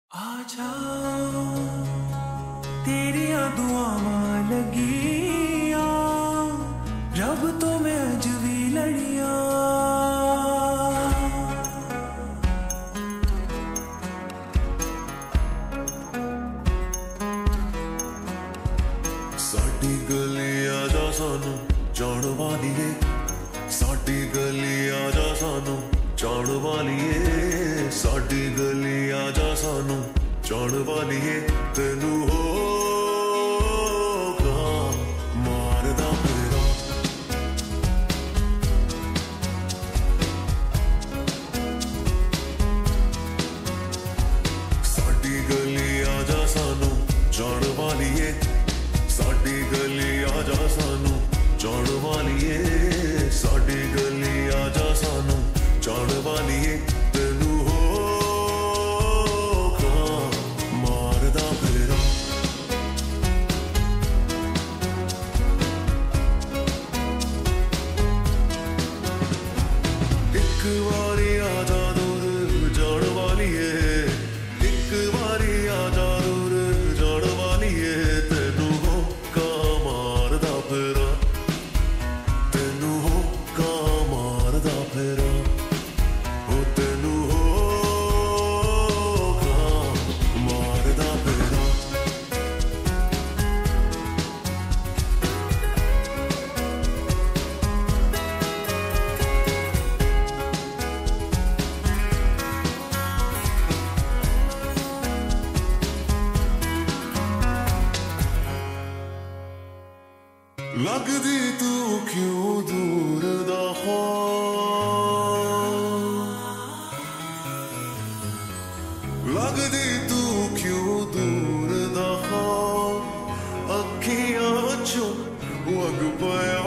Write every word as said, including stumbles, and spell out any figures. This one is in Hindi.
आजा तेरिया दुआवां लगिया रब तो मैं अज भी लड़िया साडी गली आजा सानू जान वालिए साडी गली आजा सानू जान वालिए साडी गली आजा सानू जान वालिए तेनू होगा मारदा फेरा साडी गली आजा सानू जान वालिए साडी गली आजा सानू जान वालिए साडी गली आजा सानू जान वालिए तेनू होगा मारदा फेरा एक बारी आजा दूर जान वालिए एक बारी आजा दूर जान वालिए तेनू होगा मारदा फेरा तेनू होगा मारदा फेरा लगदी तू क्यों दूर दा लगदी तू क्यों दूर दा अखियां चों वग पया